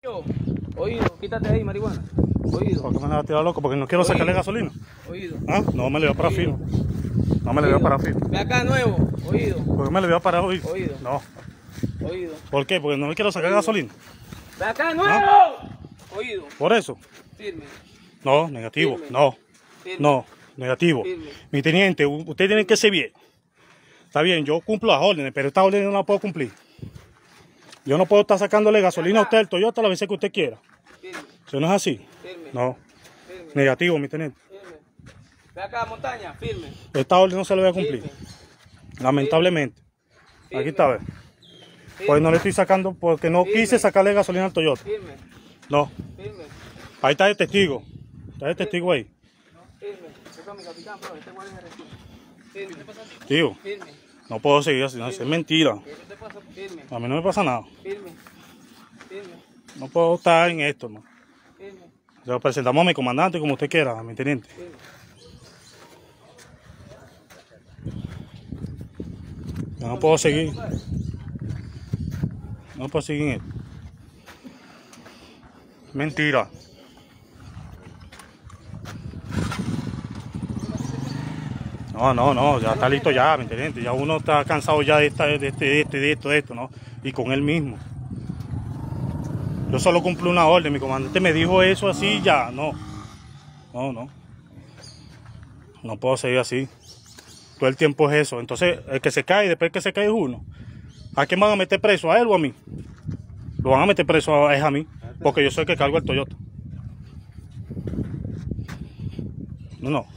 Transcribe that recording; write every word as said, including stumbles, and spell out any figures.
Oído, quítate ahí, marihuana. Oído. ¿Por qué me la va a tirar loco? Porque no quiero Oído. sacarle gasolina. Oído. ¿Ah? No me le voy a parar Oído. firme. No me le voy a parar firme. Ve acá nuevo. Oído. ¿Por qué me le voy a parar hoy? Oído. No. Oído. ¿Por qué? Porque no me quiero sacar Oído. gasolina. Ve acá nuevo. ¿Ah? Oído. ¿Por eso? Firme. No, negativo. Firme. No. Firme. No, negativo. Firme. Mi teniente, u- usted tiene que ser bien. Está bien, yo cumplo las órdenes, pero estas órdenes no las puedo cumplir. Yo no puedo estar sacándole gasolina a usted el Toyota las veces que usted quiera. Firme. Eso no es así. Firme. No. Firme. Negativo, mi teniente. Firme. Ve acá, montaña. Firme. Esta orden no se la voy a cumplir. Firme. Lamentablemente. Firme. Aquí está, ve. Firme. Pues no le estoy sacando porque no Firme. quise sacarle gasolina al Toyota. Firme. No. Firme. Ahí está el testigo. Está el testigo ahí. Firme. Esto es mi capitán, bro. Este guardia es recién. Firme. Tío, Firme. no puedo seguir así, no, eso es mentira. ¿Qué te pasa? Firme. A mí no me pasa nada. Firme. Firme. No puedo estar en esto, hermano. Firme. Lo presentamos a mi comandante como usted quiera, a mi teniente. Firme. Yo no puedo seguir. No puedo seguir en esto. Mentira. No, no, no, ya está listo ya, mi teniente. Ya uno está cansado ya de, esta, de este, de este, de esto, de esto, ¿no? Y con él mismo. Yo solo cumplo una orden, mi comandante me dijo eso así ya, no. No, no. No puedo seguir así. Todo el tiempo es eso. Entonces, el que se cae, después que se cae es uno. ¿A quién van a meter preso? ¿A él o a mí? Lo van a meter preso a, es a mí, porque yo soy el que cargo el Toyota. No, no.